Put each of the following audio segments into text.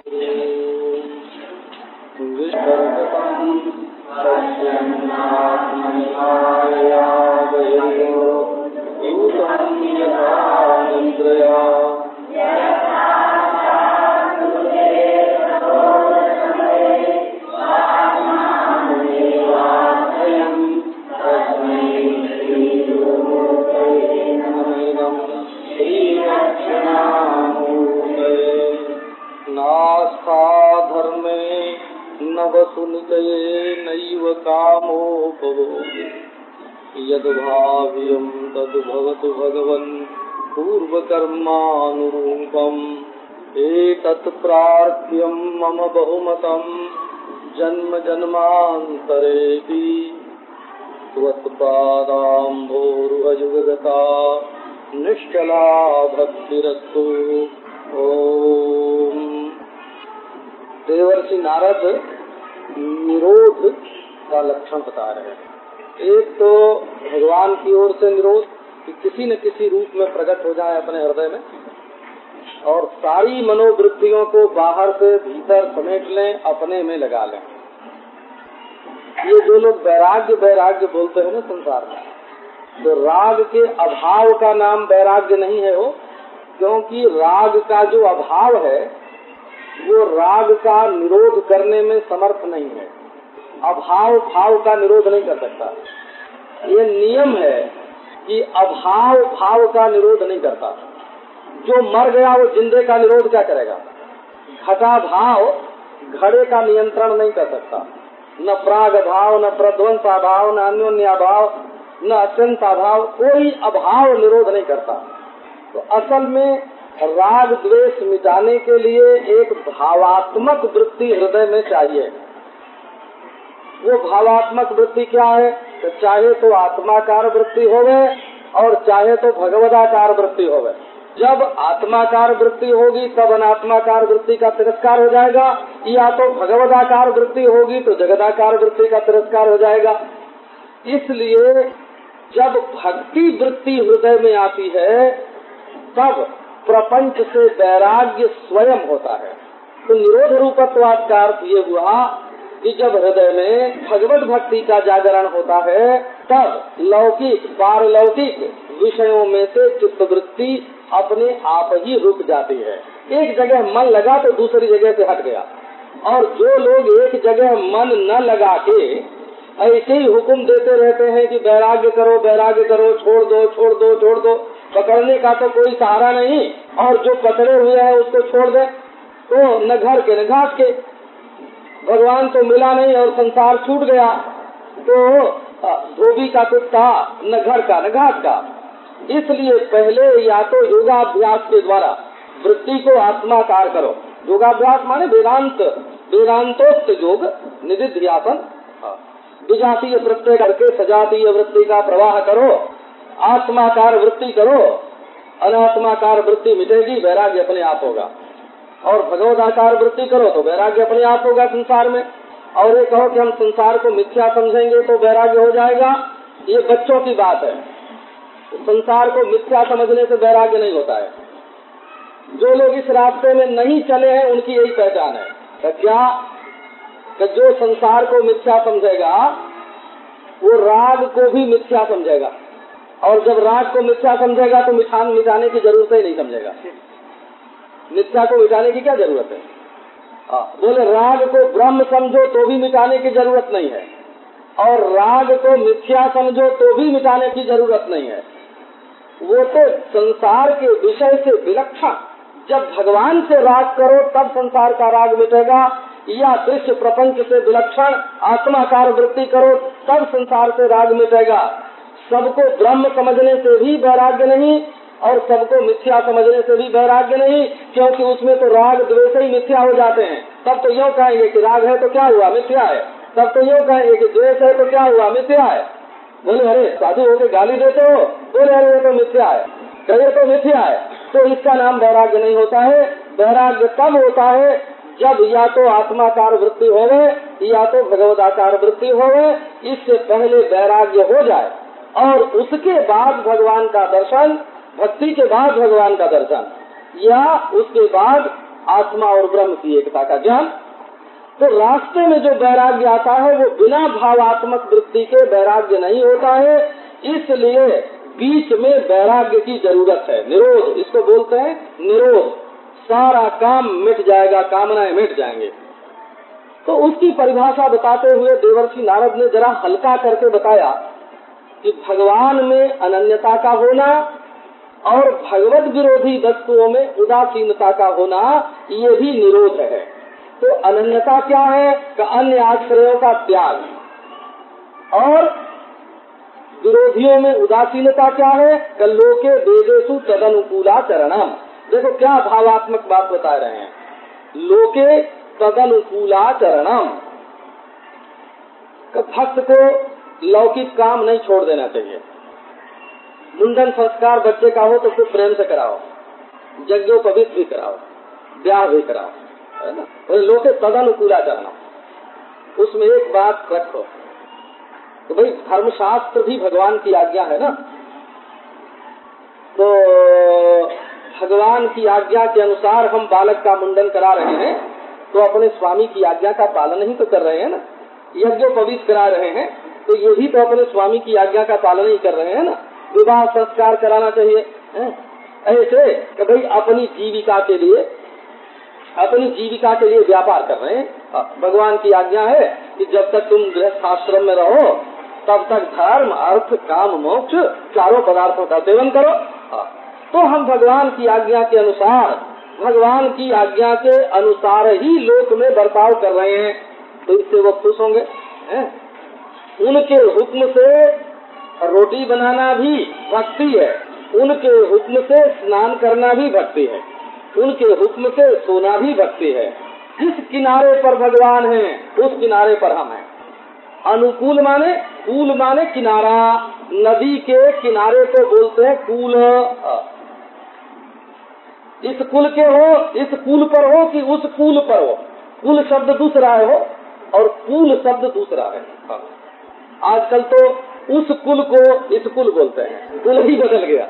यद्भाव्यं तद्भवतु भगवन् पूर्वकर्मानुरूपम् एतत् प्रार्थ्यं मम बहुमतं जन्म जन्मान्तरेऽपि त्वत्पादाम्भोरुहयुगगता निश्चला भक्तिरस्तु। ओम। देवर्षि नारद निरोध का लक्षण बता रहे हैं। एक तो भगवान की ओर से निरोध कि किसी न किसी रूप में प्रकट हो जाए अपने हृदय में, और सारी मनोवृत्तियों को बाहर से भीतर समेट लें, अपने में लगा लें। ये जो लोग वैराग्य वैराग्य बोलते हैं ना संसार में, तो राग के अभाव का नाम वैराग्य नहीं है वो, क्योंकि राग का जो अभाव है वो राग का निरोध करने में समर्थ नहीं है। अभाव भाव का निरोध नहीं कर सकता। ये नियम है कि अभाव भाव का निरोध नहीं करता। जो मर गया वो जिंदे का निरोध क्या करेगा? घटा भाव घड़े का नियंत्रण नहीं कर सकता। न प्राग भाव, न प्रध्वंसा भाव, न अन्योन्या भाव, न अत्यंता भाव, कोई अभाव निरोध नहीं करता। तो असल में राग द्वेष मिटाने के लिए एक भावात्मक वृत्ति हृदय में चाहिए। वो भावात्मक वृत्ति क्या है? तो चाहे तो आत्माकार वृत्ति होवे और चाहे तो भगवदाकार वृत्ति होवे। जब आत्माकार वृत्ति होगी तब अनात्माकार वृत्ति का तिरस्कार हो जाएगा, या तो भगवदाकार वृत्ति होगी तो जगदाकार वृत्ति का तिरस्कार हो जाएगा। इसलिए जब भक्ति वृत्ति हृदय में आती है तब प्रपंच से वैराग्य स्वयं होता है। तो निरोध रूपत्वाद का अर्थ ये हुआ कि जब हृदय में भगवत भक्ति का जागरण होता है तब लौकिक पारलौकिक विषयों में से चित्तवृत्ति अपने आप ही रुक जाती है। एक जगह मन लगा तो दूसरी जगह से हट गया। और जो लोग एक जगह मन न लगा के ऐसे ही हुक्म देते रहते हैं कि वैराग्य करो, छोड़ दो, छोड़ दो, छोड़ दो, पकड़ने का तो कोई सहारा नहीं, और जो पकड़े हुए हैं उसको छोड़ दे, तो न घर के न घाट के, भगवान तो मिला नहीं और संसार छूट गया, तो धोबी का कुत्ता न घर का न घाट का। इसलिए पहले या तो योगाभ्यास के द्वारा वृत्ति को आत्माकार करो। योगाभ्यास माने वेदांतोक्त योग, निधिध्यासन, विजातीय प्रत्यय करके सजातीय वृत्ति का प्रवाह करो, आत्माकार वृत्ति करो, अनात्माकार वृत्ति मिटेगी, वैराग्य अपने आप होगा। और भगवदाकार वृत्ति करो तो वैराग्य अपने आप होगा संसार में। और ये कहो कि हम संसार को मिथ्या समझेंगे तो वैराग्य हो जाएगा, ये बच्चों की बात है। संसार को मिथ्या समझने से वैराग्य नहीं होता है। जो लोग इस रास्ते में नहीं चले हैं उनकी यही पहचान है। तो क्या कि जो संसार को मिथ्या समझेगा वो राग को भी मिथ्या समझेगा, और जब राग को मिथ्या समझेगा तो मिटाने की जरूरत ही नहीं समझेगा। मिथ्या को मिटाने की क्या जरूरत है? बोले राग को ब्रह्म समझो तो भी मिटाने की जरूरत नहीं है, और राग को मिथ्या समझो तो भी मिटाने की जरूरत नहीं है। वो तो संसार के विषय से विलक्षण, जब भगवान से राग करो तब संसार का राग मिटेगा, या दृश्य प्रपंच से विलक्षण आत्माकार वृत्ति करो तब संसार से राग मिटेगा। सबको ब्रह्म समझने से भी वैराग्य नहीं और सबको मिथ्या समझने से भी वैराग्य नहीं, क्योंकि उसमें तो राग द्वेष ही मिथ्या हो जाते हैं। तब तो यूँ कहेंगे कि राग है तो क्या हुआ, मिथ्या है। तब तो यूँ कहेंगे कि द्वेष है तो क्या हुआ, मिथ्या है। बोले अरे साधु होके गाली देते हो, बोले अरे ये तो मिथ्या है, कहे तो मिथ्या है। तो इसका नाम वैराग्य नहीं होता है। वैराग्य तब होता है जब या तो आत्माकार वृत्ति होवे या तो भगवदाकार वृत्ति होवे। इससे पहले वैराग्य हो जाए और उसके बाद भगवान का दर्शन, भक्ति के बाद भगवान का दर्शन, या उसके बाद आत्मा और ब्रह्म की एकता का ज्ञान। तो रास्ते में जो वैराग्य आता है वो बिना भावात्मक वृत्ति के वैराग्य नहीं होता है, इसलिए बीच में वैराग्य की जरूरत है। निरोध इसको बोलते हैं, निरोध। सारा काम मिट जाएगा, कामनाएं मिट जाएंगे। तो उसकी परिभाषा बताते हुए देवर्षि नारद ने जरा हल्का करके बताया कि भगवान में अनन्यता का होना और भगवत विरोधी वस्तुओं में उदासीनता का होना, ये भी निरोध है। तो अनन्यता क्या है? कि अन्य आश्रयों का त्याग, और विरोधियों में उदासीनता क्या है? कि लोके वेदेषु तदनुकूलाचरणम। देखो क्या भावात्मक बात बता रहे हैं, लोके तदनुकूलाचरणम। भक्त को लौकिक काम नहीं छोड़ देना चाहिए। मुंडन संस्कार बच्चे का हो तो खूब प्रेम से कराओ, यज्ञोपवीत भी कराओ, ब्याह भी कराओ, है ना। तो लोके तदनुकूलाचरणम, उसमें एक बात रखो तो भाई धर्मशास्त्र भी भगवान की आज्ञा है ना। तो भगवान की आज्ञा के अनुसार हम बालक का मुंडन करा रहे हैं तो अपने स्वामी की आज्ञा का पालन ही तो कर रहे हैं ना। यज्ञोपवीत करा रहे हैं तो ये भी तो अपने स्वामी की आज्ञा का पालन ही कर रहे हैं ना। विवाह संस्कार कराना चाहिए ऐसे कि भाई अपनी जीविका के लिए व्यापार कर रहे हैं। भगवान की आज्ञा है कि जब तक तुम गृहस्थाश्रम में रहो तब तक धर्म अर्थ काम मोक्ष चारों पदार्थों का सेवन करो। तो हम भगवान की आज्ञा के अनुसार, भगवान की आज्ञा के अनुसार ही लोक में बर्ताव कर रहे हैं, तो इससे वो खुश होंगे। उनके हुक्म से रोटी बनाना भी भक्ति है, उनके हुक्म से स्नान करना भी भक्ति है, उनके हुक्म से सोना भी भक्ति है। जिस किनारे पर भगवान है उस किनारे पर हम हैं। अनुकूल माने, कूल माने किनारा, नदी के किनारे को बोलते हैं कूल। इस कुल के हो, इस कूल पर हो कि उस कूल पर हो, कुल शब्द दूसरा है हो और कूल शब्द दूसरा है। आजकल तो उस कुल को इस कुल बोलते हैं, कुल ही बदल गया।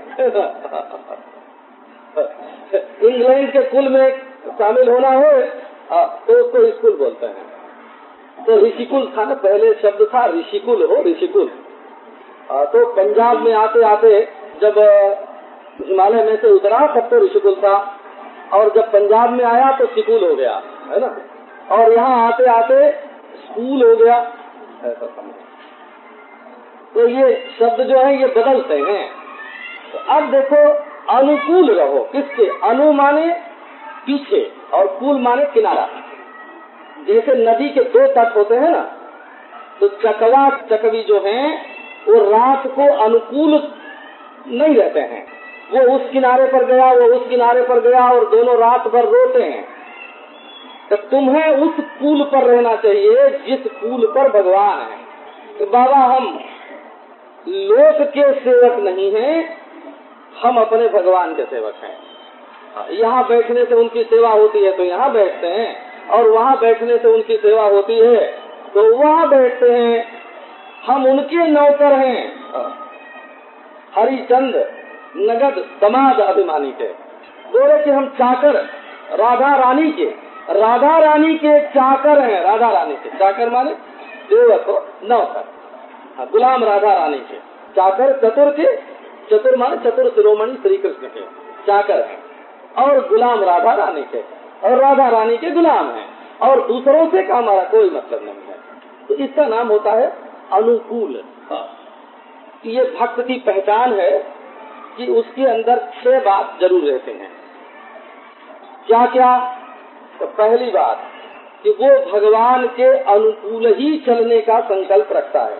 इंग्लैंड के कुल में शामिल होना हो तो उसको स्कूल बोलते हैं। तो ऋषिकुल था ना, पहले शब्द था ऋषिकुल हो, ऋषिकुल। तो पंजाब में आते आते जब हिमालय में से उतरा तब तो ऋषिकुल था, और जब पंजाब में आया तो सिकुल हो गया, है ना। और यहाँ आते आते स्कूल हो गया, ऐसा समझ। तो ये शब्द जो है ये बदलते हैं। तो अब देखो, अनुकूल रहो किसके? अनु माने पीछे और कूल माने किनारा। जैसे नदी के दो तट होते हैं ना, तो चकवा चकवी जो हैं वो रात को अनुकूल नहीं रहते हैं। वो उस किनारे पर गया, वो उस किनारे पर गया, और दोनों रात भर रोते हैं। तो तुम्हें उस कूल पर रहना चाहिए जिस कूल पर भगवान है। तो बाबा हम लोक के सेवक नहीं हैं, हम अपने भगवान के सेवक हैं। यहाँ बैठने से उनकी सेवा होती है तो यहाँ बैठते हैं, और वहाँ बैठने से उनकी सेवा होती है तो वहाँ बैठते हैं। हम उनके नौकर हैं। हरिचंद नगद समाज अभिमानी के बोले कि हम चाकर राधा रानी के चाकर हैं। राधा रानी के चाकर माने सेवक हो, नौकर। गुलाम राधा रानी के चाकर, चतुर के चतुर माने चतुर शिरोमणि श्री कृष्ण के चाकर हैं, और गुलाम राधा रानी के, और राधा रानी के गुलाम हैं, और दूसरों से का हमारा कोई मतलब नहीं है। तो इसका नाम होता है अनुकूल। ये भक्त की पहचान है कि उसके अंदर 6 बात जरूर रहते हैं। क्या क्या? तो पहली बात कि वो भगवान के अनुकूल ही चलने का संकल्प रखता है,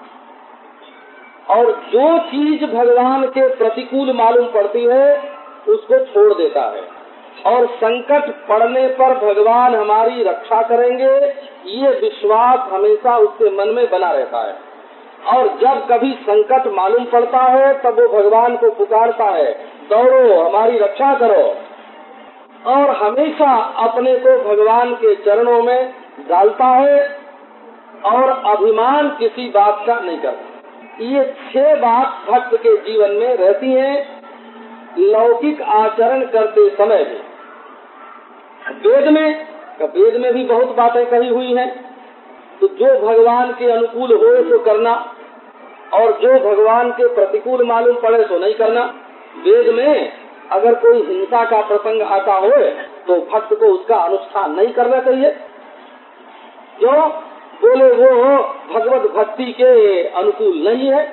और जो चीज भगवान के प्रतिकूल मालूम पड़ती है उसको छोड़ देता है, और संकट पड़ने पर भगवान हमारी रक्षा करेंगे ये विश्वास हमेशा उसके मन में बना रहता है। और जब कभी संकट मालूम पड़ता है तब वो भगवान को पुकारता है, दौड़ो हमारी रक्षा करो, और हमेशा अपने को भगवान के चरणों में डालता है, और अभिमान किसी बात का नहीं करता। ये 6 बात भक्त के जीवन में रहती हैं, लौकिक आचरण करते समय भी। वेद में भी बहुत बातें कही हुई हैं। तो जो भगवान के अनुकूल हो तो करना, और जो भगवान के प्रतिकूल मालूम पड़े तो नहीं करना। वेद में अगर कोई हिंसा का प्रसंग आता हो तो भक्त को उसका अनुष्ठान नहीं करना चाहिए। क्यों? बोले वो भगवत भक्ति के अनुकूल नहीं है।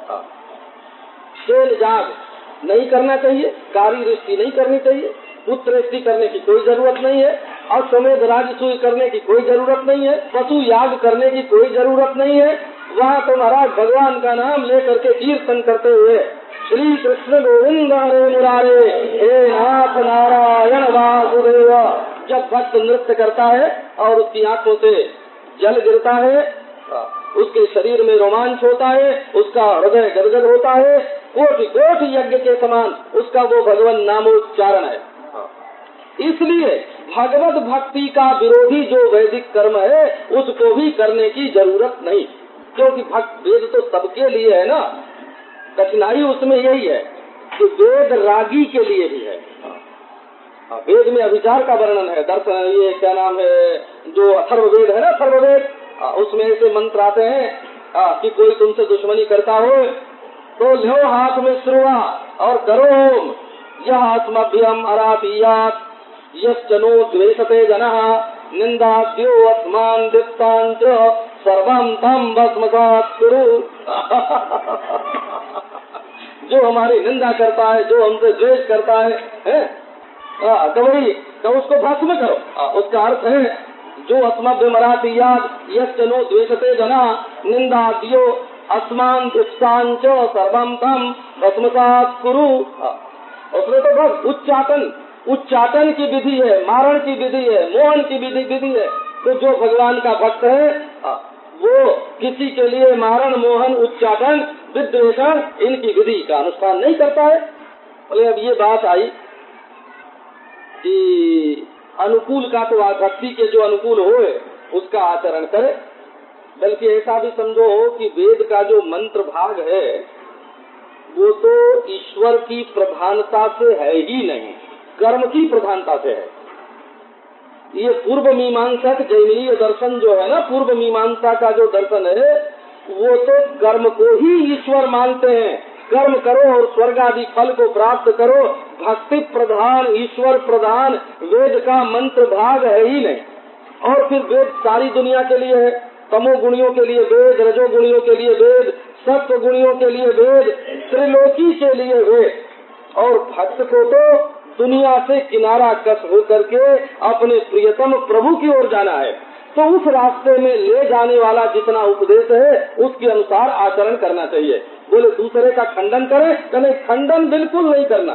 शेल जाग नहीं करना चाहिए, कारी दृष्टि नहीं करनी चाहिए, पुत्र दृष्टि करने की कोई जरूरत नहीं है, अश्वमेध राजसूय करने की कोई जरूरत नहीं है, पशु याग करने की कोई जरूरत नहीं है। वहाँ तो महाराज भगवान का नाम लेकर के कीर्तन करते हुए श्री कृष्ण गोविंद हरे मुरारे हे नाथ नारायण वासुदेव, जब भक्त नृत्य करता है और उसकी आंखों से जल गिरता है, उसके शरीर में रोमांच होता है, उसका हृदय गदगद होता है, कोटि कोटि यज्ञ के समान उसका वो भगवान नामोच्चारण है। इसलिए भगवत भक्ति का विरोधी जो वैदिक कर्म है उसको भी करने की जरूरत नहीं, क्योंकि भक्त वेद तो सबके लिए है ना। कठिनाई उसमें यही है कि वेद रागी के लिए भी है। वेद में अभिचार का वर्णन है, दर्शन, ये क्या नाम है, जो अथर्ववेद है ना, अथर्ववेद, उसमें ऐसे मंत्र आते हैं कि कोई तुमसे दुश्मनी करता हो तो लो हाथ में श्रुआ और करो ओम, यह अस्मभ्यम अरातीयात यश्चनो द्वेषते जनः निंदाद्यो अस्मान दिप्तांच सर्वं तम भस्मसात् कुरु। जो हमारी निंदा करता है, जो हमसे द्वेष करता है तो वही तो उसको भस्म करो। उसका अर्थ है जो अस्मभ्यमरातीयात यश्चनो द्वेषते जनः निंदाद्यो अस्मान दिप्तांच सर्वं तम भस्मसात् कुरु। उसमें तो बस उच्चाटन की विधि है, मारण की विधि है, मोहन की विधि है। तो जो भगवान का भक्त है वो किसी के लिए मारण, मोहन, उच्चाटन, विद्वेषण इनकी विधि का अनुष्ठान नहीं करता है। बोले अब ये बात आई कि अनुकूल का तो भक्ति के जो अनुकूल होए उसका आचरण करे, बल्कि ऐसा भी समझो कि वेद का जो मंत्र भाग है वो तो ईश्वर की प्रधानता से है ही नहीं, कर्म की प्रधानता से है। ये पूर्व मीमांसक जैमिनीय दर्शन जो है ना, पूर्व मीमांसा का जो दर्शन है वो तो कर्म को ही ईश्वर मानते हैं। कर्म करो और स्वर्ग आदि फल को प्राप्त करो, भक्ति प्रधान, ईश्वर प्रधान वेद का मंत्र भाग है ही नहीं। और फिर वेद सारी दुनिया के लिए है, तमो गुणियों के लिए वेद, रजो गुणियों के लिए वेद, सत्व गुणियों के लिए वेद, त्रिलोकी के लिए वेद। और भक्त को तो दुनिया से किनारा कस होकर के अपने प्रियतम प्रभु की ओर जाना है। तो उस रास्ते में ले जाने वाला जितना उपदेश है उसके अनुसार आचरण करना चाहिए। बोले दूसरे का खंडन करें, कहने खंडन बिल्कुल नहीं करना।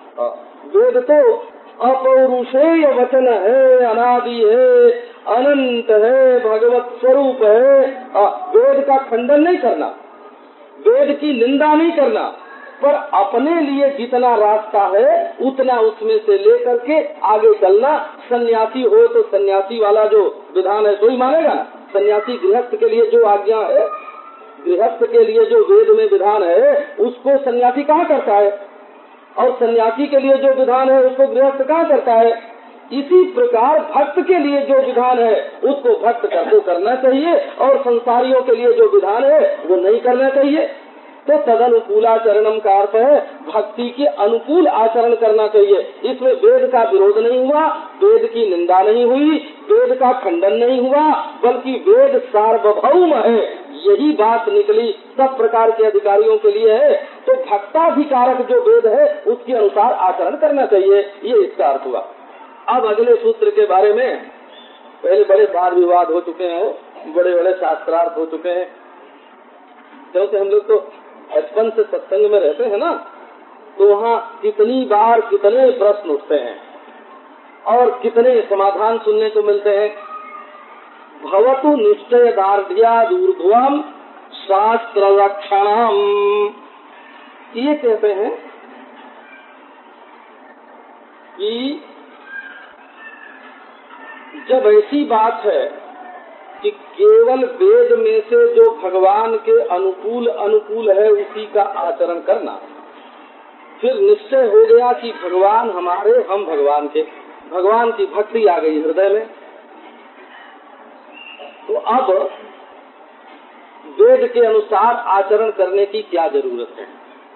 वेद तो अपौरुषेय वचन है, अनादि है, अनंत है, भगवत स्वरूप है। वेद का खंडन नहीं करना, वेद की निंदा नहीं करना, पर अपने लिए जितना रास्ता है उतना उसमें से लेकर के आगे चलना। सन्यासी हो तो सन्यासी वाला जो विधान है तो ही मानेगा। सन्यासी गृहस्थ के लिए जो आज्ञा है, गृहस्थ के लिए जो वेद में विधान है उसको सन्यासी कहाँ करता है, और सन्यासी के लिए जो विधान है उसको गृहस्थ कहाँ करता है। इसी प्रकार भक्त के लिए जो विधान है उसको भक्त को करना चाहिए, और संसारियों के लिए जो विधान है वो नहीं करना चाहिए। तो तदनुकूलाचरणम का अर्थ है भक्ति के अनुकूल आचरण करना चाहिए। इसमें वेद का विरोध नहीं हुआ, वेद की निंदा नहीं हुई, वेद का खंडन नहीं हुआ, बल्कि वेद सार्वभौम है, यही बात निकली, सब प्रकार के अधिकारियों के लिए है। तो भक्ताधिकारक जो वेद है उसके अनुसार आचरण करना चाहिए, ये इसका अर्थ हुआ। अब अगले सूत्र के बारे में पहले बड़े वाद विवाद हो चुके हैं, बड़े बड़े शास्त्रार्थ हो चुके हैं, क्योंकि हम लोग तो बचपन से सत्संग में रहते हैं ना, तो वहाँ कितनी बार कितने प्रश्न उठते हैं और कितने समाधान सुनने को मिलते हैं। भवतु निश्चय दार्ढ्यादूर्ध्वम् शास्त्र रक्षणम, ये कहते हैं कि जब ऐसी बात है कि केवल वेद में से जो भगवान के अनुकूल है उसी का आचरण करना, फिर निश्चय हो गया कि भगवान हमारे, हम भगवान के, भगवान की भक्ति आ गई हृदय में। तो अब वेद के अनुसार आचरण करने की क्या जरूरत है?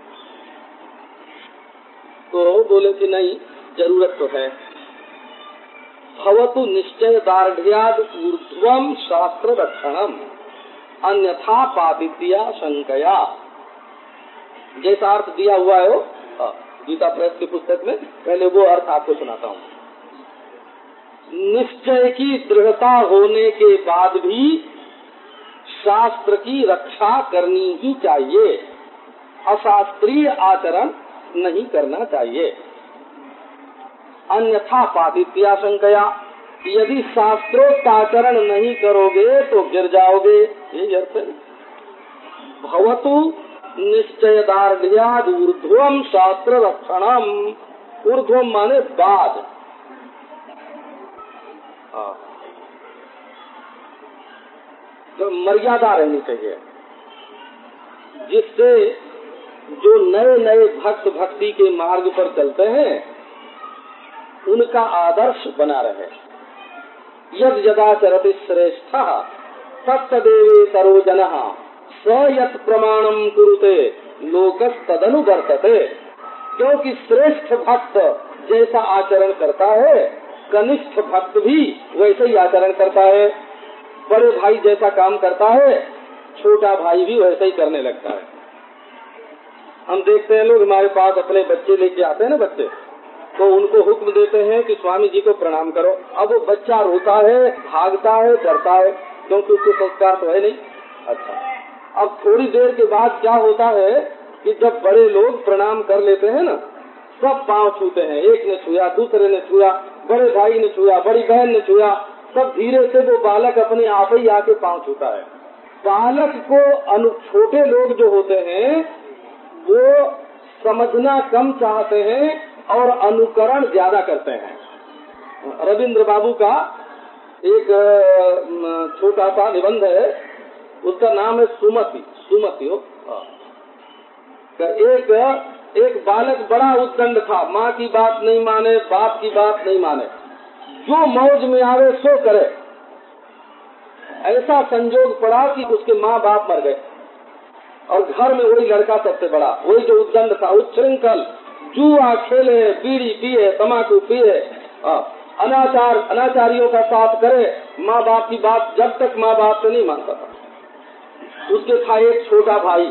तो बोले कि नहीं, जरूरत तो है। भवतु निश्चय दार्ढ्याद ऊर्ध्वम शास्त्र रक्षणम अन्यथा पापित्या शंकया। जैसा अर्थ दिया हुआ है वो गीता प्रेस की पुस्तक में, पहले वो अर्थ आपको सुनाता हूँ। निश्चय की दृढ़ता होने के बाद भी शास्त्र की रक्षा करनी ही चाहिए, अशास्त्रीय आचरण नहीं करना चाहिए। अन्यथा पापित्या शंकया, यदि शास्त्रोक्ताचरण नहीं करोगे तो गिर जाओगे। ये अर्थ है। भवतु निश्चय दार्ढ्याद ऊर्ध्वम शास्त्र रक्षणम। ऊर्ध्वम माने बाद। तो मर्यादा रहनी चाहिए, जिससे जो नए नए भक्त भक्ति के मार्ग पर चलते हैं उनका आदर्श बना रहे। यद यदाचरति श्रेष्ठः तत्तदेवेतरो जनः स यत् प्रमाणम कुरुते लोकस्तदनुवर्तते। क्योंकि श्रेष्ठ भक्त जैसा आचरण करता है, कनिष्ठ भक्त भी वैसे ही आचरण करता है। बड़े भाई जैसा काम करता है, छोटा भाई भी वैसा ही करने लगता है। हम देखते हैं लोग हमारे पास अपने बच्चे लेके आते हैं ना, बच्चे तो उनको हुक्म देते हैं कि स्वामी जी को प्रणाम करो। अब वो बच्चा रोता है, भागता है, डरता है, क्योंकि उसको संस्कार तो है नहीं। अच्छा, अब थोड़ी देर के बाद क्या होता है कि जब बड़े लोग प्रणाम कर लेते हैं ना, सब पांव छूते हैं। एक ने छुआ, दूसरे ने छुआ, बड़े भाई ने छुआ, बड़ी बहन ने छुआ, सब धीरे से वो बालक अपने आप ही आके पांव छूता है। बालक को छोटे लोग जो होते हैं वो समझना कम चाहते हैं और अनुकरण ज्यादा करते हैं। रविंद्र बाबू का एक छोटा सा निबंध है, उसका नाम है सुमति। सुमति हो। एक बालक बड़ा उद्दंड था, माँ की बात नहीं माने, बाप की बात नहीं माने, जो मौज में आवे सो करे। ऐसा संजोग पड़ा कि उसके माँ बाप मर गए और घर में वही लड़का सबसे बड़ा, वही जो उद्दंड था, उच्छृंखल, जुआ खेले, बीड़ी पिए, तम्बाकू पिए, अनाचारियों का साथ करे, माँ बाप की बात जब तक माँ बाप से नहीं मानता था। उसके था एक छोटा भाई,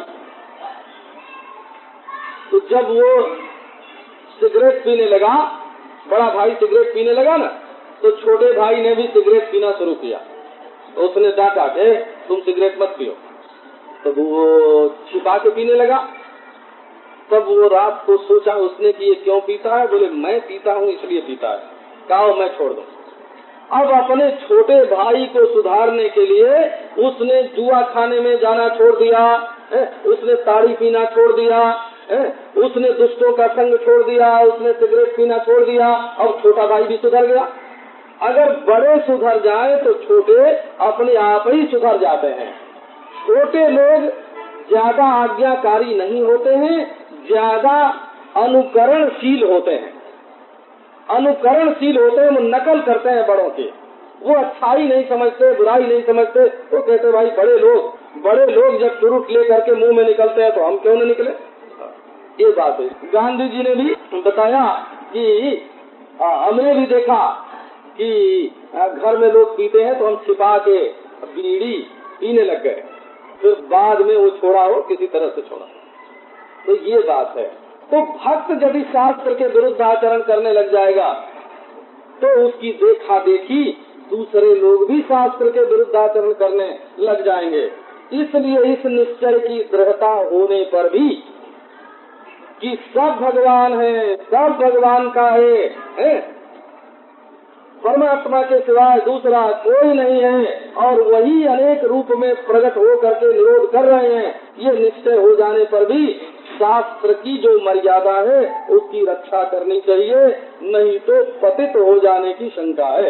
तो जब वो सिगरेट पीने लगा, बड़ा भाई सिगरेट पीने लगा ना, तो छोटे भाई ने भी सिगरेट पीना शुरू किया। तो उसने डांटा के तुम सिगरेट मत पियो, तो वो छिपा के पीने लगा। तब वो रात को सोचा उसने कि ये क्यों पीता है, बोले मैं पीता हूँ इसलिए पीता है, कहो मैं छोड़ दूं। अब अपने छोटे भाई को सुधारने के लिए उसने जुआ खाने में जाना छोड़ दिया, उसने ताड़ी पीना छोड़ दिया, उसने दुष्टों का संग छोड़ दिया, उसने सिगरेट पीना छोड़ दिया। अब छोटा भाई भी सुधर गया। अगर बड़े सुधर जाए तो छोटे अपने आप ही सुधर जाते हैं। छोटे लोग ज्यादा आज्ञाकारी नहीं होते हैं, ज्यादा अनुकरणशील होते हैं। अनुकरणशील होते हैं, वो नकल करते हैं बड़ों की। वो अच्छाई नहीं समझते, बुराई नहीं समझते। वो कहते भाई बड़े लोग जब चुरुट ले करके मुंह में निकलते हैं तो हम क्यों न निकले। ये बात है। गांधी जी ने भी बताया कि हमने भी देखा कि घर में लोग पीते हैं तो हम छिपा के बीड़ी पीने लग गए, फिर बाद में वो छोड़ा हो, किसी तरह से छोड़ा। तो ये बात है। तो भक्त यदि शास्त्र के विरुद्ध आचरण करने लग जाएगा तो उसकी देखा देखी दूसरे लोग भी शास्त्र के विरुद्ध आचरण करने लग जाएंगे। इसलिए इस निश्चय की दृढ़ता होने पर भी कि सब भगवान है, सब भगवान का है, परमात्मा के सिवाय दूसरा कोई नहीं है और वही अनेक रूप में प्रकट हो करके निरोध कर रहे हैं, ये निश्चय हो जाने पर भी शास्त्र की जो मर्यादा है उसकी रक्षा करनी चाहिए, नहीं तो पतित हो जाने की शंका है।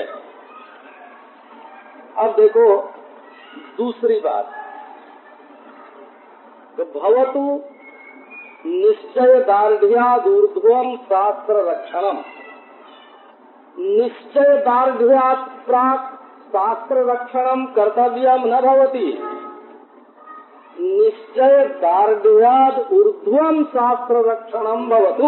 अब देखो दूसरी बात, तो भवतु निश्चय दार्ढ्यादूर्ध्वम शास्त्र रक्षणम। निश्चय दार्ढ्यात् प्राक् शास्त्र रक्षणम कर्तव्यम न भवति। निश्चय दार्ढ्यात् ऊर्ध्वम शास्त्र रक्षणम भवतु।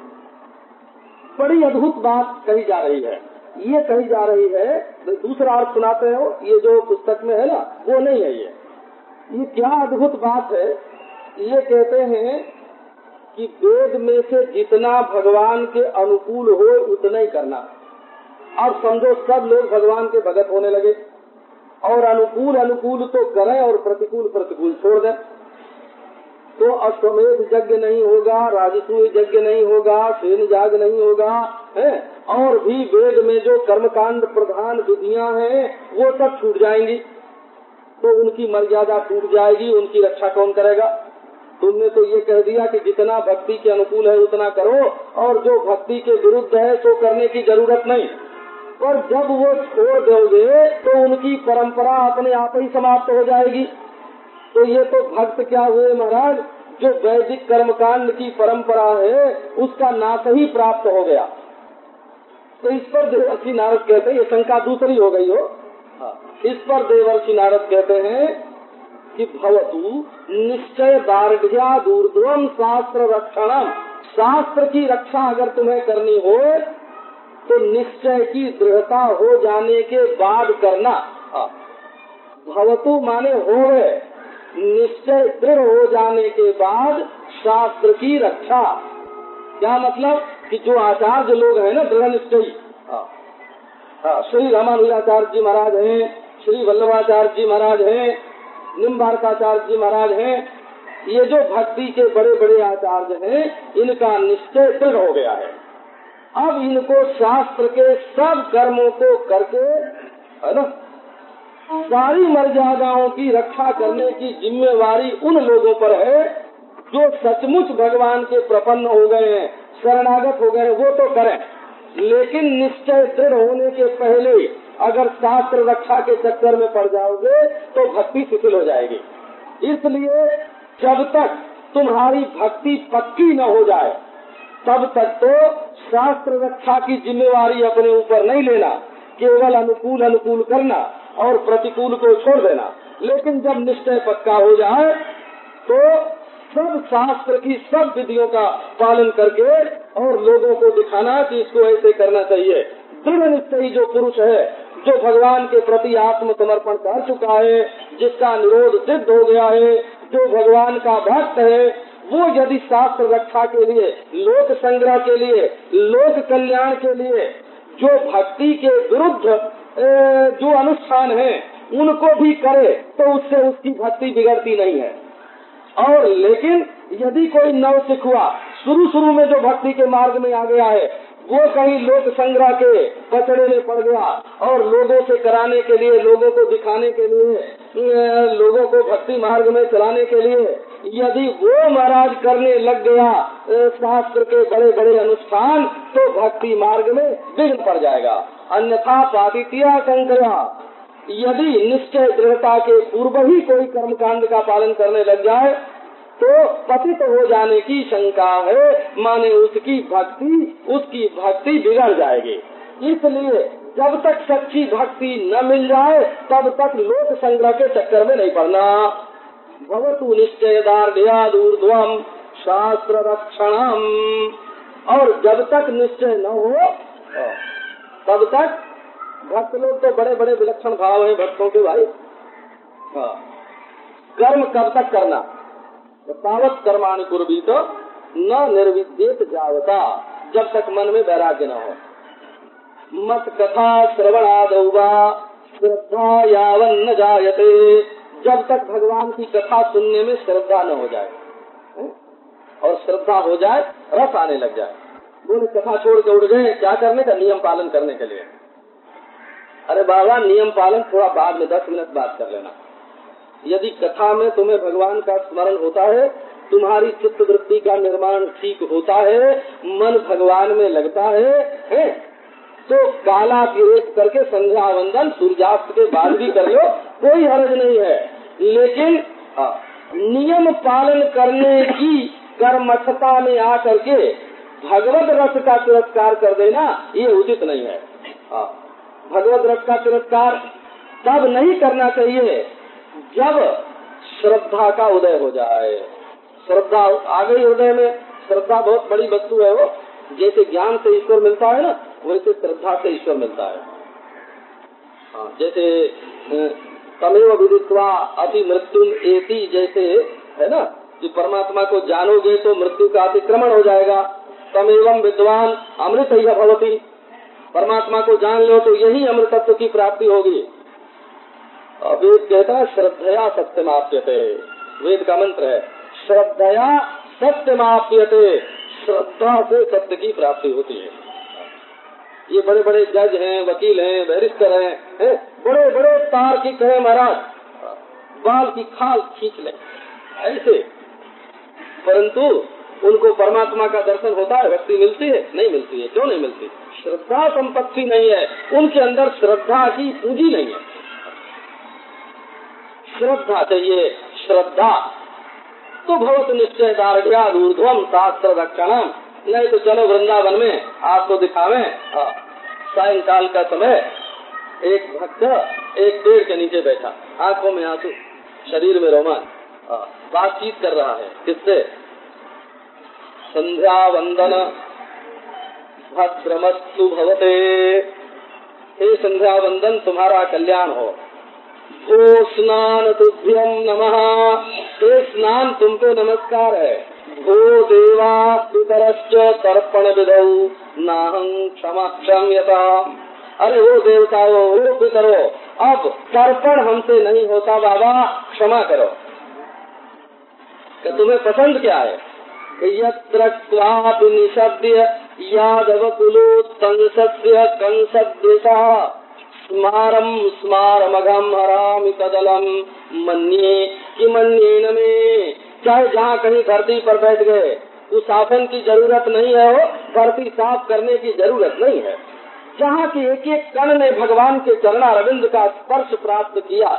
बड़ी अद्भुत बात कही जा रही है। ये कही जा रही है, दूसरा अर्थ सुनाते हो, ये जो पुस्तक में है ना, वो नहीं है। ये क्या अद्भुत बात है। ये कहते हैं कि वेद में से जितना भगवान के अनुकूल हो उतना ही करना। अब समझो सब लोग भगवान के भगत होने लगे और अनुकूल अनुकूल तो करें और प्रतिकूल प्रतिकूल छोड़ दें, तो अश्वमेध यज्ञ नहीं होगा, राजसूय यज्ञ नहीं होगा, सेन याग नहीं होगा, है, और भी वेद में जो कर्मकांड प्रधान विधियां हैं वो सब छूट जाएंगी। तो उनकी मर्यादा टूट जाएगी, उनकी रक्षा कौन करेगा। तुमने तो ये कह दिया कि जितना भक्ति के अनुकूल है उतना करो और जो भक्ति के विरुद्ध है तो करने की जरूरत नहीं। और जब वो छोड़ दोगे तो उनकी परंपरा अपने आप ही समाप्त हो जाएगी। तो ये तो भक्त क्या हुए महाराज, जो वैदिक कर्मकांड की परंपरा है उसका नाश ही प्राप्त हो गया। तो इस पर देवर्षि नारद कहते हैं, ये शंका दूसरी हो गई हो। इस पर देवर्षि नारद कहते हैं कि भवतु निश्चय दार्ढ्यात् ऊर्ध्वम शास्त्र रक्षणम। शास्त्र की रक्षा अगर तुम्हें करनी हो तो निश्चय की दृढ़ता हो जाने के बाद करना। भवतु माने होवे, निश्चय दृढ़ हो जाने के बाद शास्त्र की रक्षा। क्या मतलब कि जो आचार्य लोग हैं ना दृढ़ निश्चयी, श्री रामानुजाचार्य जी महाराज हैं, श्री वल्लभाचार्य जी महाराज हैं, निम्बारकाचार्य जी महाराज हैं, ये जो भक्ति के बड़े बड़े आचार्य हैं इनका निश्चय दृढ़ हो गया है। अब इनको शास्त्र के सब कर्मों को करके, है ना, सारी मर्यादाओं की रक्षा करने की जिम्मेवारी उन लोगों पर है जो सचमुच भगवान के प्रपन्न हो गए हैं, शरणागत हो गए हैं, वो तो करें। लेकिन निश्चय दृढ़ होने के पहले अगर शास्त्र रक्षा के चक्कर में पड़ जाओगे तो भक्ति शिथिल हो जाएगी। इसलिए जब तक तुम्हारी भक्ति पक्की न हो जाए तब तक तो शास्त्र रक्षा की जिम्मेवारी अपने ऊपर नहीं लेना, केवल अनुकूल अनुकूल करना और प्रतिकूल को छोड़ देना। लेकिन जब निश्चय पक्का हो जाए तो सब शास्त्र की सब विधियों का पालन करके और लोगों को दिखाना कि इसको ऐसे करना चाहिए। दृढ़ निश्चयी जो पुरुष है, जो भगवान के प्रति आत्म समर्पण कर चुका है, जिसका निरोध सिद्ध हो गया है, जो भगवान का भक्त है, वो यदि शास्त्र रक्षा के लिए, लोक संग्रह के लिए, लोक कल्याण के लिए जो भक्ति के विरुद्ध जो अनुष्ठान है उनको भी करे तो उससे उसकी भक्ति बिगड़ती नहीं है। और लेकिन यदि कोई नवसिख हुआ, शुरू में जो भक्ति के मार्ग में आ गया है, वो कहीं लोक संग्रह के पचड़े में पड़ गया और लोगों से कराने के लिए, लोगों को दिखाने के लिए, लोगों को भक्ति मार्ग में चलाने के लिए यदि वो महाराज करने लग गया शास्त्र के बड़े बड़े अनुष्ठान, तो भक्ति मार्ग में विघ्न पड़ जाएगा। अन्यथा पातित्या संकरा, यदि निश्चय दृढ़ता के पूर्व ही कोई कर्मकांड का पालन करने लग जाए तो पतित हो जाने की शंका है, माने उसकी भक्ति बिगड़ जाएगी। इसलिए जब तक सच्ची भक्ति न मिल जाए तब तक लोक संग्रह के चक्कर में नहीं पड़ना। भवतु निश्चय दार्ढ्यात् ऊर्ध्वम शास्त्र रक्षणम। और जब तक निश्चय न हो तब तक भक्त लोग तो बड़े बड़े विलक्षण भाव हैं भक्तों के भाई। कर्म कब तक करना, तावत कर्माणि कुर्वीत न निर्विद्येत जावता, जब तक मन में वैराग्य न हो। मत कथा श्रवणादौ वा श्रद्धा यावन्न जायते, जब तक भगवान की कथा सुनने में श्रद्धा न हो जाए, और श्रद्धा हो जाए रस आने लग जाए। बोले कथा छोड़ के उड़ गए, क्या करने का, नियम पालन करने के लिए। अरे बाबा नियम पालन थोड़ा बाद में 10 मिनट बाद कर लेना। यदि कथा में तुम्हें भगवान का स्मरण होता है, तुम्हारी चित्त वृत्ति का निर्माण ठीक होता है, मन भगवान में लगता है तो काला तिरेक करके संध्या वंदन सूर्यास्त के बाद भी कर लो, कोई हर्ज नहीं है। लेकिन नियम पालन करने की कर्मठता में आकर के भगवत रस का तिरस्कार कर देना ये उचित नहीं है। भगवत रस का तिरस्कार तब नहीं करना चाहिए जब श्रद्धा का उदय हो जाए। श्रद्धा आ गई हृदय में, श्रद्धा बहुत बड़ी वस्तु है। वो जैसे ज्ञान से ईश्वर मिलता है ना, वैसे श्रद्धा से ईश्वर मिलता है। जैसे तमेव विदित्वा अति मृत्यु एति, जैसे है ना कि परमात्मा को जानोगे तो मृत्यु का अतिक्रमण हो जाएगा। तमेवं विद्वान अमृत ही भवति, परमात्मा को जान लो तो यही अमृतत्व की प्राप्ति होगी। वेद कहता है श्रद्धया सत्यमाप्यते, वेद का मंत्र है श्रद्धया सत्यमाप्यते, श्रद्धा से सत्य की प्राप्ति होती है। ये बड़े बड़े जज हैं, वकील हैं, बैरिस्टर हैं, बड़े बड़े तार्किक हैं महाराज, बाल की खाल खींच ले ऐसे, परंतु उनको परमात्मा का दर्शन होता है, भक्ति मिलती है? नहीं मिलती है। क्यों नहीं मिलती? श्रद्धा संपत्ति नहीं है उनके अंदर, श्रद्धा की पूंजी नहीं है। श्रद्धा चाहिए, श्रद्धा तो भवत निश्चय दार्ढ्या ऊर्ध्वम शास्त्र दक्षिणम। नहीं तो चलो वृंदावन में आपको दिखावे। सायंकाल का समय एक भक्त एक पेड़ के नीचे बैठा, आंखों में आंसू, शरीर में रोमांच, बातचीत कर रहा है। किससे? संध्या वंदन भद्रमस्तु भवते, हे संध्या वंदन तुम्हारा कल्याण हो। भो स्नान तुभ्यम नमः, हे स्नान तुमको नमस्कार है। भो देवा पितरश्च तर्पण विधौ नाहं क्षमा क्षम्यता, अरे वो देवताओं, वो पितरो, अब तर्पण हमसे नहीं होता बाबा, क्षमा करो। कि तुम्हें पसंद क्या है? यत्र क्वापि निषद्य यादव कुलोत्तंसस्य कंसद्वेषः स्मारम स्मारमघम हरामि कदलम मन्ये कि मन्येन में। चाहे जहाँ कहीं धरती पर बैठ गए, उस आसन की जरूरत नहीं है, हो धरती साफ करने की जरूरत नहीं है। जहाँ की एक एक कण ने भगवान के चरणारविंद का स्पर्श प्राप्त किया,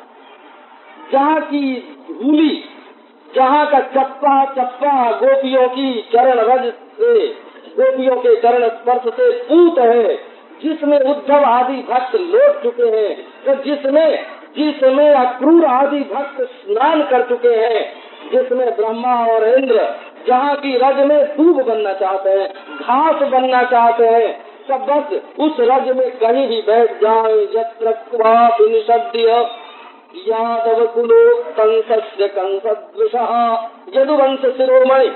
जहाँ की धूली, जहाँ का चप्पा चप्पा गोपियों की चरण रज से, गोपियों के चरण स्पर्श से पूत है, जिसमें उद्धव आदि भक्त लौट चुके हैं, तो जिसमें अक्रूर आदि भक्त स्नान कर चुके हैं, जिसमें ब्रह्मा और इंद्र जहाँ की रज में दूब बनना चाहते हैं, घास बनना चाहते हैं, सब बस उस रज में कहीं भी बैठ जाए। यत्र क्वापि निषद्य यादव कुलोत्तंसस्य कंसद्विषः, यदुवंश शिरोमणि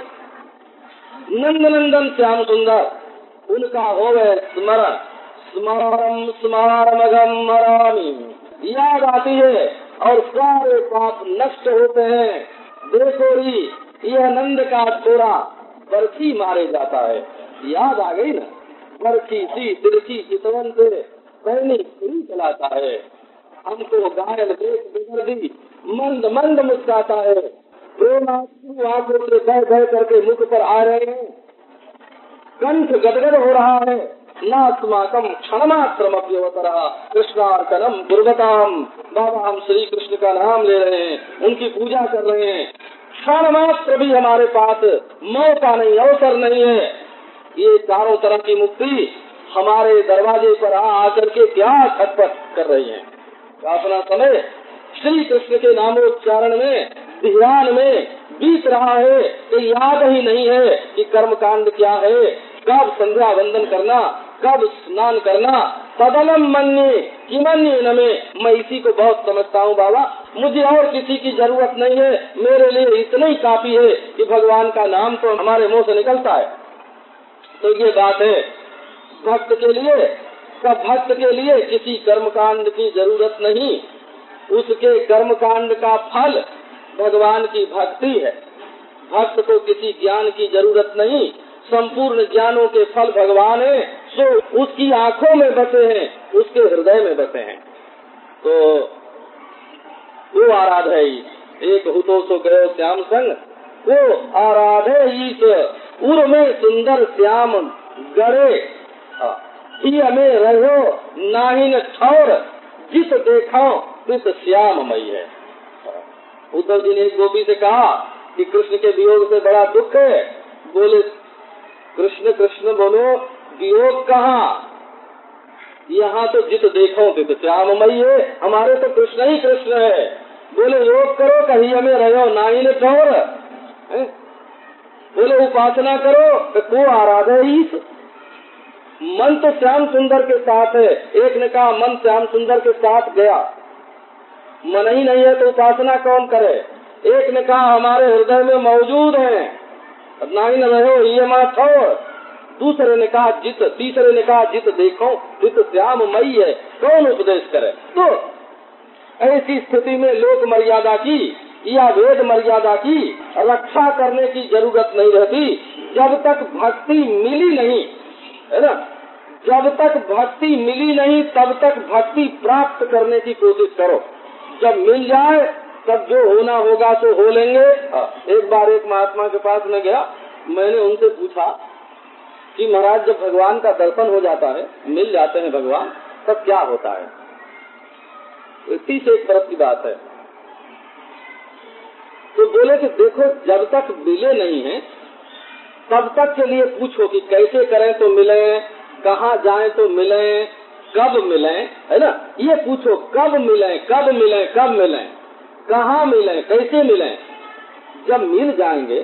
नंदनंदन श्याम सुंदर, उनका होवे स्मरण। स्मारम स्मारमघम हरामि, याद आती है और सारे पाप नष्ट होते हैं। देखो री, यह नंद का छोरा बरछी मारे जाता है, याद आ गई ना, बरछी सी तिरछी चितवन से पहनी छुरी चलाता है, हमको घायल देख बिगड़ दी, मंद मंद मुस्कुराता है, प्रेमाश्रु आंखों से बह बह करके मुख पर आ रहे हैं, कंठ गदगद हो रहा है। नास्माकम क्षणमात्रम अभ्यवतरः कृष्णार्पणम गुरुवताम, बाबा हम श्री कृष्ण का नाम ले रहे हैं, उनकी पूजा कर रहे हैं, क्षण मात्र भी हमारे पास मौका नहीं, अवसर नहीं है। ये चारों तरह की मुक्ति हमारे दरवाजे पर आकर के क्या खटपट कर रही है। अपना समय श्री कृष्ण के नामोच्चारण में, ध्यान में बीत रहा है कि याद ही नहीं है कि कर्म कांड क्या है, कब संध्या वंदन करना, कब स्नान करना। तदलम मन्ये कि मन्ये न में, मैं इसी को बहुत समझता हूँ बाबा, मुझे और किसी की जरूरत नहीं है, मेरे लिए इतना ही काफी है कि भगवान का नाम तो हमारे मुंह से निकलता है। तो ये बात है भक्त के लिए, सब भक्त के लिए किसी कर्मकांड की जरूरत नहीं, उसके कर्मकांड का फल भगवान की भक्ति है। भक्त को किसी ज्ञान की जरूरत नहीं, संपूर्ण ज्ञानों के फल भगवान है, सो उसकी आंखों में बसे हैं, उसके हृदय में बसे हैं। तो वो आराधे एक हुतो सो गयो श्याम संग, वो आराधे ईश उर में सुंदर श्याम गड़े, ही हमें रहो नाहिन ठौर, जित देखो तिस श्याममयी है। उद्धव जी ने एक गोपी से कहा कि कृष्ण के वियोग से बड़ा दुख है। बोले कृष्ण कृष्ण बोलो, वियोग कहाँ? यहाँ तो जित देखो तित श्याममयी है, हमारे तो कृष्ण ही कृष्ण है। बोले योग करो कहीं हमें रहो नाई ने ठोर, बोले उपासना करो तो को आराधे ईश। मन तो श्याम सुंदर के साथ है। एक ने कहा मन श्याम सुंदर के साथ गया, मन ही नहीं है तो उपासना कौन करे। एक ने कहा हमारे हृदय में मौजूद है, नाई न रहो ये माँ छोड़। दूसरे ने कहा जित, तीसरे ने कहा जित देखो जित श्याममयी है, कौन उपदेश करे। तो ऐसी स्थिति में लोक मर्यादा की या वेद मर्यादा की रक्षा करने की जरूरत नहीं रहती। जब तक भक्ति मिली नहीं है ना, जब तक भक्ति मिली नहीं तब तक भक्ति प्राप्त करने की कोशिश करो। जब मिल जाए तब जो होना होगा तो हो लेंगे। एक बार एक महात्मा के पास में गया, मैंने उनसे पूछा कि महाराज जब भगवान का दर्शन हो जाता है, मिल जाते हैं भगवान, तब क्या होता है। 31 बरस की बात है। तो बोले कि देखो जब तक मिले नहीं है तब तक के लिए पूछो कि कैसे करें तो मिले, कहाँ जाएं तो मिले, कब मिले, है ना। ये पूछो कब मिले, कब मिले, कब मिले, कहाँ मिले, कैसे मिले। जब मिल जाएंगे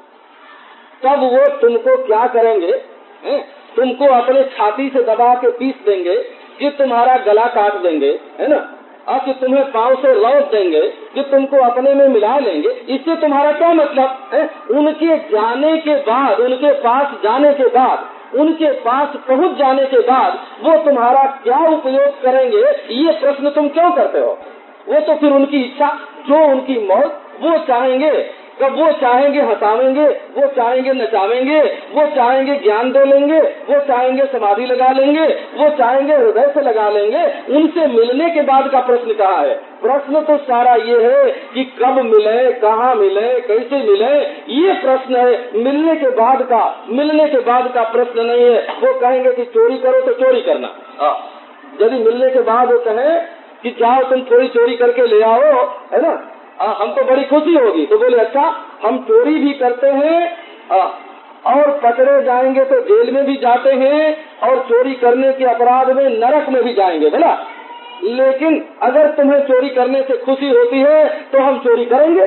तब वो तुमको क्या करेंगे, तुमको अपने छाती से दबा के पीस देंगे कि तुम्हारा गला काट देंगे, है ना, और कि तुम्हें पांव से लौट देंगे कि तुमको अपने में मिला लेंगे। इससे तुम्हारा क्या मतलब है। उनके जाने के बाद, उनके पास जाने के बाद, उनके पास पहुंच जाने के बाद वो तुम्हारा क्या उपयोग करेंगे, ये प्रश्न तुम क्यों करते हो। वो तो फिर उनकी इच्छा, जो उनकी मौत, वो चाहेंगे, कब वो चाहेंगे हंसावेंगे, वो चाहेंगे नचावेंगे, वो चाहेंगे ज्ञान दे लेंगे, वो चाहेंगे समाधि लगा लेंगे, वो चाहेंगे हृदय से लगा लेंगे। उनसे मिलने के बाद का प्रश्न कहाँ है। प्रश्न तो सारा ये है कि कब मिले, कहाँ मिले, कैसे मिले, ये प्रश्न है। मिलने के बाद का, मिलने के बाद का प्रश्न नहीं है। वो कहेंगे कि चोरी करो तो चोरी करना, यदि मिलने के बाद वो कहे कि जाओ तुम थोड़ी चोरी करके ले आओ, है ना, हमको बड़ी खुशी होगी। तो बोले अच्छा हम चोरी भी करते हैं और पकड़े जाएंगे तो जेल में भी जाते हैं और चोरी करने के अपराध में नरक में भी जाएंगे बोला। लेकिन अगर तुम्हें चोरी करने से खुशी होती है तो हम चोरी करेंगे।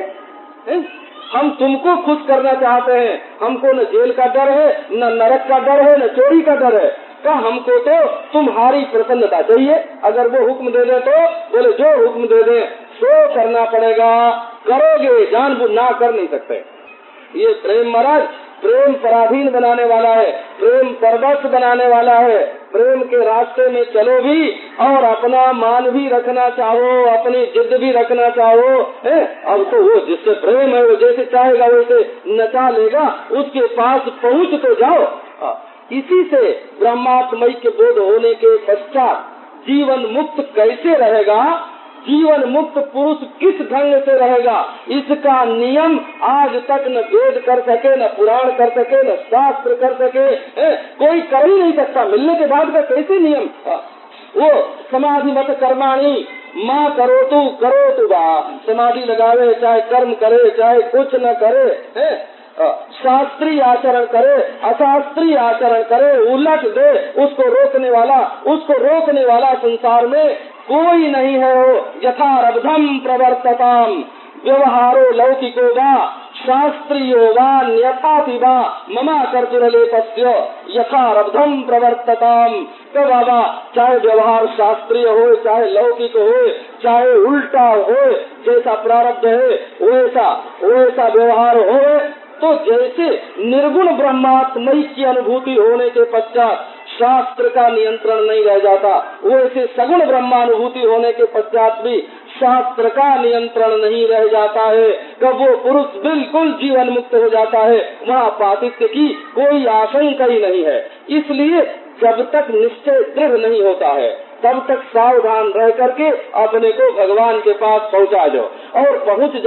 हम तुमको खुश करना चाहते हैं, हमको न जेल का डर है, न नरक का डर है, न चोरी का डर है। का हमको तो तुम्हारी प्रसन्नता चाहिए। अगर वो हुक्म दे दे तो बोले जो हुक्म दे दे सो करना पड़ेगा, करोगे, जानबूझ ना कर नहीं सकते। ये प्रेम महाराज प्रेम पराधीन बनाने वाला है, प्रेम परवश बनाने वाला है। प्रेम के रास्ते में चलो भी और अपना मान भी रखना चाहो, अपनी जिद भी रखना चाहो। अब तो वो जिससे प्रेम है वो जैसे चाहेगा वैसे नचा लेगा, उसके पास पहुँच तो जाओ। इसी से ब्रह्मात्मय के बोध होने के पश्चात जीवन मुक्त कैसे रहेगा, जीवन मुक्त पुरुष किस ढंग से रहेगा, इसका नियम आज तक न वेद कर सके, न पुराण कर सके, न शास्त्र कर सके, कोई कर ही नहीं सकता। मिलने के बाद का कैसे नियम। वो समाधि मत कर्माणी माँ करो तू बा, समाधि लगावे चाहे कर्म करे चाहे कुछ न करे, शास्त्रीय आचरण करे अशास्त्रीय आचरण करे, उलट दे, उसको रोकने वाला संसार में कोई नहीं है। यथारब्धम प्रवर्तताम व्यवहारो लौकिको वा शास्त्रीयो वा न्यथाति वा ममा कर्तुरलेपस्य यथारब्धम प्रवर्तताम। तो बाबा चाहे व्यवहार शास्त्रीय हो, चाहे लौकिक हो, चाहे उल्टा हो, जैसा प्रारब्ध है वैसा व्यवहार हो, तो जैसे निर्गुण ब्रह्मात्मय की अनुभूति होने के पश्चात शास्त्र का नियंत्रण नहीं रह जाता, वैसे सगुण ब्रह्मानुभूति होने के पश्चात भी शास्त्र का नियंत्रण नहीं रह जाता है। कब वो पुरुष बिल्कुल जीवन मुक्त हो जाता है, वहाँ पातित्य की कोई आशंका ही नहीं है। इसलिए जब तक निश्चय दृढ़ नहीं होता है तब तक सावधान रह करके अपने को भगवान के पास पहुँचा दो। और पहुँच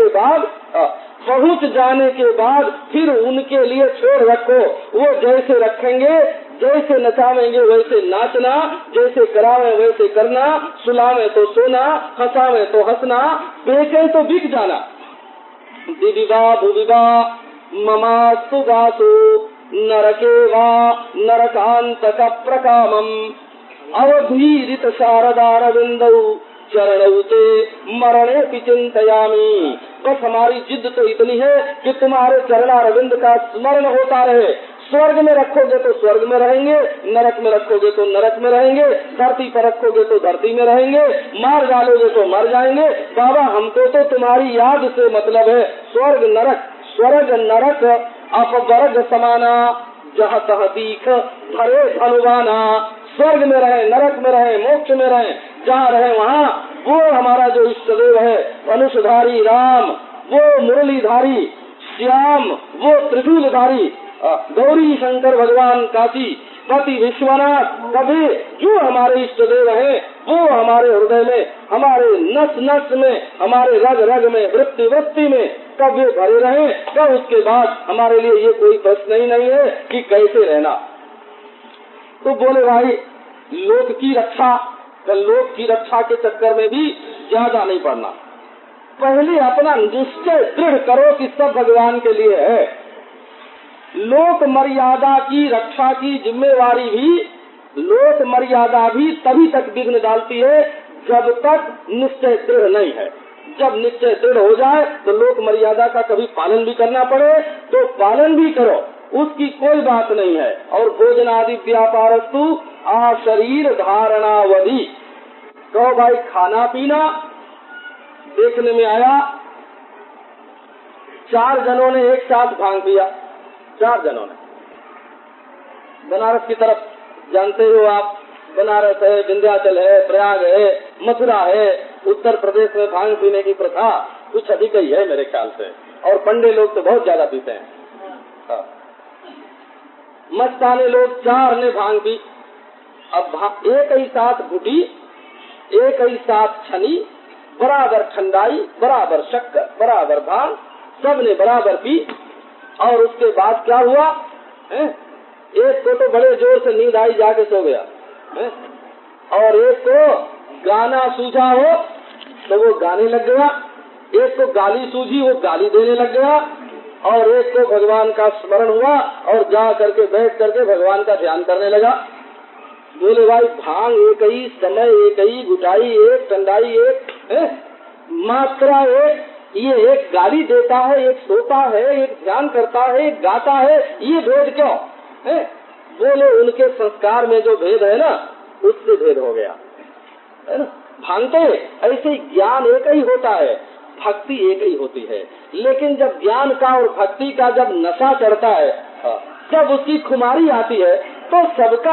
जाने के बाद फिर उनके लिए छोड़ रखो। वो जैसे रखेंगे, जैसे नचावेंगे वैसे नाचना, जैसे करावे वैसे करना, सुलावे तो सोना, हंसावे तो हंसना, बेचे तो बिक जाना। दिविवा भुविवा ममास्तु दासु नरके वा नरकांतक प्रकामम अवधीरित शारदारविंदौ चरणौ ते मरणे की चिंतयामी। बस हमारी जिद तो इतनी है कि तुम्हारे चरणारविंद का स्मरण होता रहे। स्वर्ग में रखोगे तो स्वर्ग में रहेंगे, नरक में रखोगे तो नरक में रहेंगे, धरती पर रखोगे तो धरती में रहेंगे, मार डालोगे तो मर जाएंगे। बाबा हमको तो तुम्हारी याद से मतलब है। स्वर्ग नरक अपवर्ग समाना, जहाँ तह दीख भरे धनुवाना। स्वर्ग में रहे, नरक में रहे, मोक्ष में रहे, जहाँ रहे वहाँ वो हमारा जो इष्ट देव है, धनुषधारी राम, वो मुरलीधारी श्याम, वो त्रिशूलधारी गौरी शंकर भगवान काशी पति विश्वनाथ कभी जो हमारे इष्ट देव हैं, वो हमारे हृदय में, हमारे नस नस में, हमारे रग रग में, वृत्ति वृत्ति में कब ये भरे रहे। कब उसके बाद हमारे लिए ये कोई प्रश्न ही नहीं है कि कैसे रहना। तो बोले भाई लोक की रक्षा के चक्कर में भी ज्यादा नहीं पड़ना। पहले अपना निश्चय दृढ़ करो कि सब भगवान के लिए है। लोक मर्यादा की रक्षा की जिम्मेवारी भी, लोक मर्यादा भी तभी तक विघ्न डालती है जब तक निश्चय दृढ़ नहीं है। जब निश्चय दृढ़ हो जाए तो लोक मर्यादा का कभी पालन भी करना पड़े तो पालन भी करो, उसकी कोई बात नहीं है। और भोजन आदि व्यापारस्तु आ शरीर धारणावधि। कहो भाई खाना पीना, देखने में आया 4 जनों ने एक साथ भांग पिया। 4 जनों ने, बनारस की तरफ जानते हो आप, बनारस है, विंध्याचल है, प्रयाग है, मथुरा है, उत्तर प्रदेश में भांग पीने की प्रथा कुछ अधिक ही है मेरे ख्याल से, और पंडे लोग तो बहुत ज्यादा पीते हैं। मस्ताने लोग 4 ने भांग पी। अब एक ही साथ घुटी, एक ही साथ छनी, बराबर ठंडाई, बराबर शक्कर, बराबर भांग, सबने बराबर पी। और उसके बाद क्या हुआ, एक को तो बड़े जोर से नींद आई, जाके सो गया, और एक को गाना सूझा हो तो वो गाने लग गया, एक को गाली सूझी वो गाली देने लग गया, और एक को भगवान का स्मरण हुआ और जा करके बैठ करके भगवान का ध्यान करने लगा। बोले भाई भांग एक ही, समय एक ही, गुटाई एक, ठंडाई एक, मात्रा एक, ये एक गाली देता है, एक सोता है, एक ध्यान करता है, एक गाता है, ये भेद क्यों है? बोले उनके संस्कार में जो भेद है ना, उससे भेद हो गया है ना। भांगते ऐसे ही ज्ञान एक ही होता है, भक्ति एक ही होती है, लेकिन जब ज्ञान का और भक्ति का जब नशा चढ़ता है, जब उसकी खुमारी आती है, तो सबका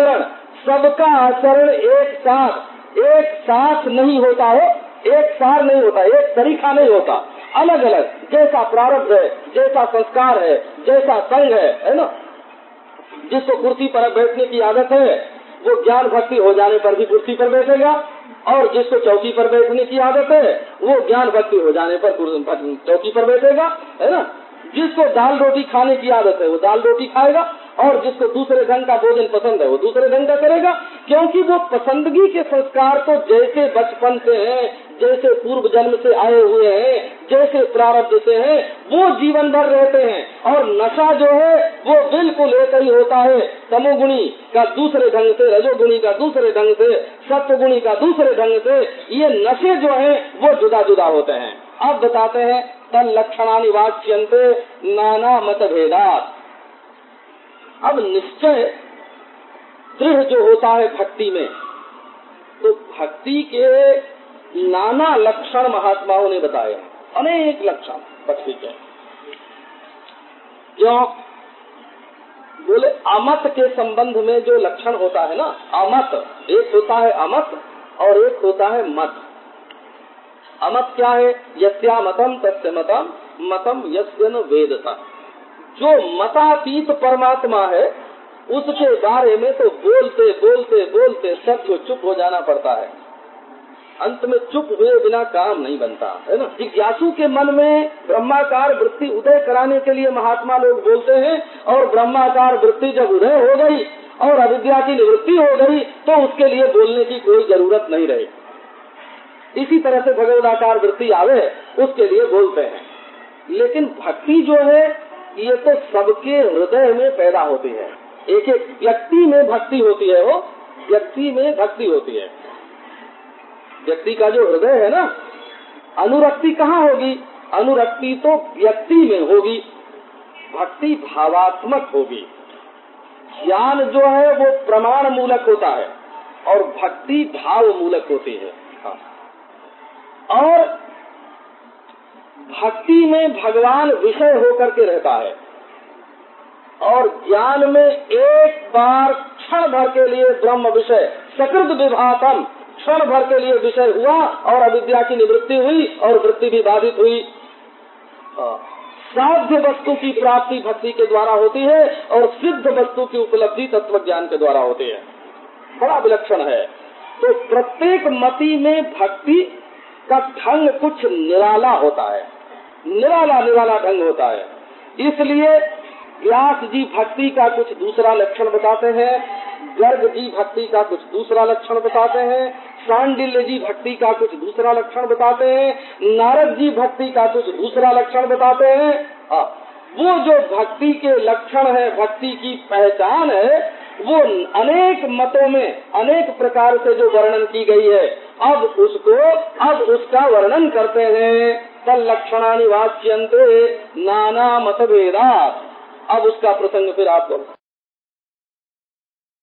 आचरण एक साथ नहीं होता हो, एक सार नहीं होता, एक तरीका नहीं होता, अलग अलग, जैसा प्रारब्ध है, जैसा संस्कार है, जैसा संग है ना। जिसको कुर्सी पर बैठने की आदत है वो ज्ञान भक्ति हो जाने पर भी कुर्सी पर बैठेगा, और जिसको चौकी पर बैठने की आदत है वो ज्ञान भक्ति हो जाने पर चौकी पर बैठेगा, है ना। जिसको दाल रोटी खाने की आदत है वो दाल रोटी खाएगा, और जिसको दूसरे ढंग का भोजन पसंद है वो दूसरे ढंग का करेगा, क्योंकि वो पसंदगी के संस्कार तो जैसे बचपन से हैं, जैसे पूर्व जन्म से आए हुए हैं, जैसे प्रारब्ध से हैं, वो जीवन भर रहते हैं। और नशा जो है वो बिल्कुल एक ही होता है, तमोगुणी का दूसरे ढंग से, रजोगुणी का दूसरे ढंग से, सत्वगुणी का दूसरे ढंग से, ये नशे जो हैं वो जुदा जुदा होते हैं। अब बताते हैं तन लक्षणानि वाच्यन्ते नाना मत भेदात्। अब निश्चय दृढ़ जो होता है भक्ति में, तो भक्ति के नाना लक्षण महात्माओं ने बताए, अनेक लक्षण भक्ति के। जो बोले अमत के संबंध में जो लक्षण होता है ना, अमत एक होता है, अमत और एक होता है मत। अमत क्या है? यस्या मतम तस्य मतम, मतम यस्य न वेदता। जो मतातीत परमात्मा है उसके बारे में तो बोलते बोलते बोलते सबको चुप हो जाना पड़ता है। अंत में चुप हुए बिना काम नहीं बनता, है ना। जिज्ञासु के मन में ब्रह्माकार वृत्ति उदय कराने के लिए महात्मा लोग बोलते हैं, और ब्रह्माकार वृत्ति जब उदय हो गई और अविद्या की निवृत्ति हो गई तो उसके लिए बोलने की कोई जरूरत नहीं रही। इसी तरह से भगवदाकार वृत्ति आवे उसके लिए बोलते हैं। लेकिन भक्ति जो है ये तो सबके हृदय में पैदा होती है, एक एक व्यक्ति में भक्ति होती है वो, व्यक्ति में भक्ति होती है। व्यक्ति का जो हृदय है ना, अनुरक्ति कहाँ होगी? अनुरक्ति तो व्यक्ति में होगी, भक्ति भावात्मक होगी। ज्ञान जो है वो प्रमाण मूलक होता है और भक्ति भाव मूलक होती है। और भक्ति में भगवान विषय होकर के रहता है और ज्ञान में एक बार क्षण भर के लिए ब्रह्म विषय सकृत विभातम, क्षण भर के लिए विषय हुआ और अविद्या की निवृत्ति हुई और वृत्ति भी बाधित हुई। साध्य वस्तु की प्राप्ति भक्ति के द्वारा होती है और सिद्ध वस्तु की उपलब्धि तत्व ज्ञान के द्वारा होती है। बड़ा विलक्षण है। तो प्रत्येक मति में भक्ति का ढंग कुछ निराला होता है, निराला निराला ढंग होता है। इसलिए व्यास जी भक्ति का कुछ दूसरा लक्षण बताते हैं, गर्ग जी भक्ति का कुछ दूसरा लक्षण बताते हैं, सांडिल्य जी भक्ति का कुछ दूसरा लक्षण बताते हैं, नारद जी भक्ति का कुछ दूसरा लक्षण बताते हैं। वो जो भक्ति के लक्षण है, भक्ति की पहचान है, वो अनेक मतों में अनेक प्रकार से जो वर्णन की गई है, अब उसका वर्णन करते हैं। तल्लक्षणानि वाच्यन्ते नाना मतभेदात्। अब उसका प्रसंग फिर आप बोलो।